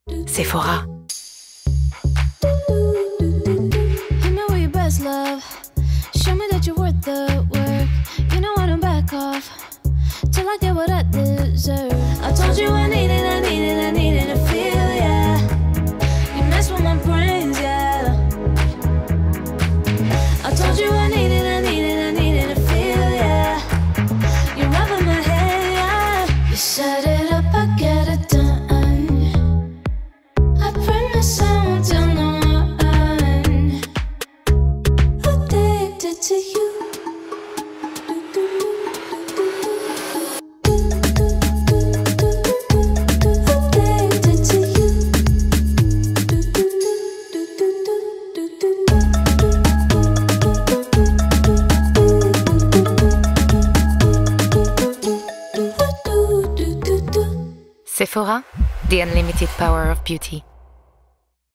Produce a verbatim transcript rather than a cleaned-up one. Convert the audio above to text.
Sephora. You know we're your best love. Show me that you're worth the work. You know I don't back off till I get what I deserve. I told you I needed, I needed, I needed to feel, yeah. You mess with my brains, yeah. I told you I needed, I needed, I needed to feel, yeah. You're rubbing my head, yeah. You set it up, I get it done. I promise I won't tell no one. Addicted to you. Addicted to you. Sephora, the unlimited power of beauty.